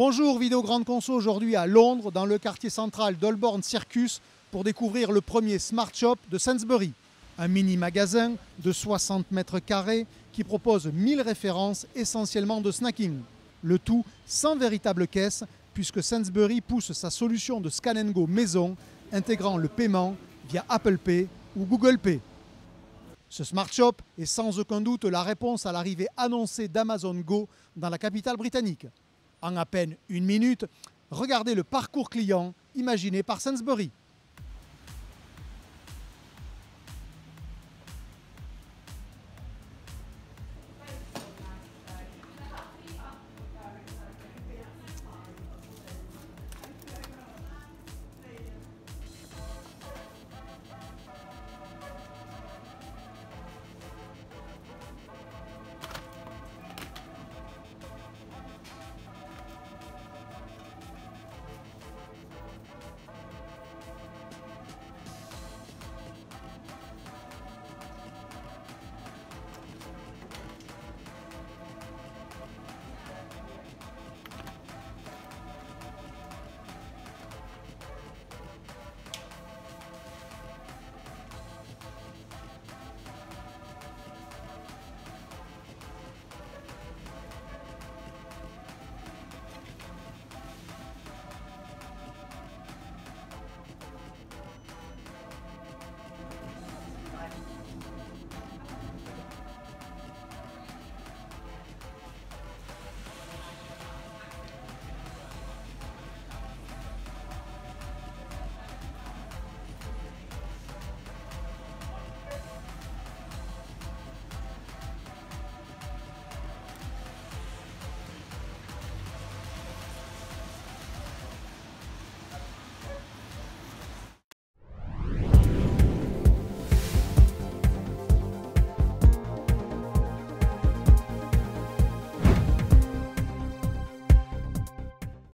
Bonjour, Vidéo Grande Conso aujourd'hui à Londres, dans le quartier central d'Holborn Circus, pour découvrir le premier Smart Shop de Sainsbury. Un mini-magasin de 60 mètres carrés qui propose 1000 références essentiellement de snacking. Le tout sans véritable caisse, puisque Sainsbury pousse sa solution de Scan & Go maison, intégrant le paiement via Apple Pay ou Google Pay. Ce Smart Shop est sans aucun doute la réponse à l'arrivée annoncée d'Amazon Go dans la capitale britannique. En à peine une minute, regardez le parcours client imaginé par Sainsbury.